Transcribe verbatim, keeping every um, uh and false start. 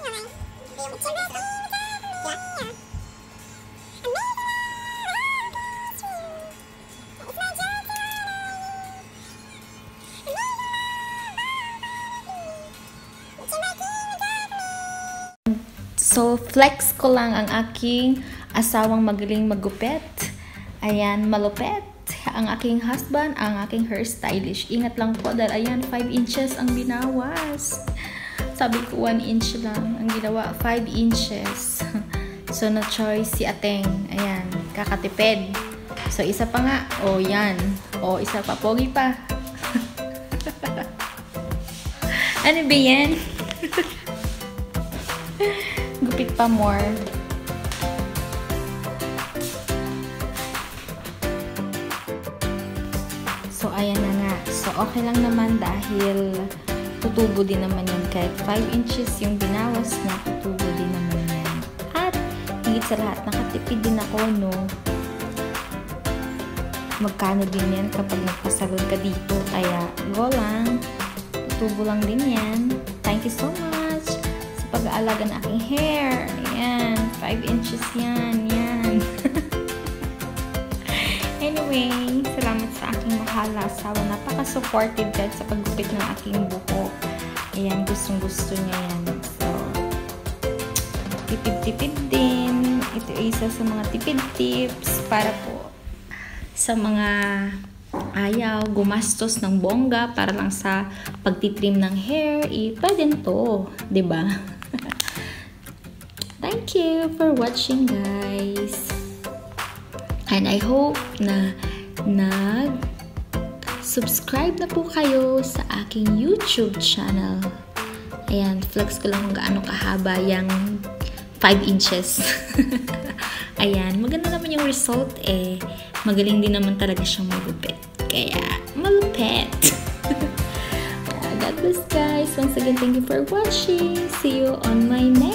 So, flex ko lang ang aking asawang magaling magupit. Ayan, malupet. Ang aking husband, ang aking hairstylish. Ingat lang po dahil ayan, five inches ang binawas. Sabi ko one inch lang. Ang ginawa, five inches. So, na choice si Ateng. Ayan, kakatipid. So, isa pa nga. O, yan. O, isa pa. Pogi pa. Ano ba yan? Gupit pa more. So, ayan na nga. So, okay lang naman dahil tutubo din naman yan. Kahit five inches yung binawas niya, tutubo din naman yan. At, higit sa lahat, nakatipid din ako, no? Magkano din yan kapag nagpasalon ka dito. Kaya, go lang. Tutubo lang din yan. Thank you so much sa pag-aalaga ng aking hair. Ayan. five inches yan. Yan. Anyway, salamat sa aking mahal na asawa. Napaka-supportive kahit sa paggupit ng aking buhok. Ayan, gustong-gusto niya yan. So, tipid-tipid din. Ito ay isa sa mga tipid tips para po sa mga ayaw gumastos ng bongga para lang sa pagtitrim ng hair. Eh, pwede to. Diba? Thank you for watching, guys. And I hope na nag-subscribe na po kayo sa aking YouTube channel. Ayan, flex ko lang kung gaano kahaba yung five inches. Ayan, maganda naman yung result eh. Magaling din naman talaga siyang magupit. Kaya, malupit. God bless, guys. Once again, thank you for watching. See you on my next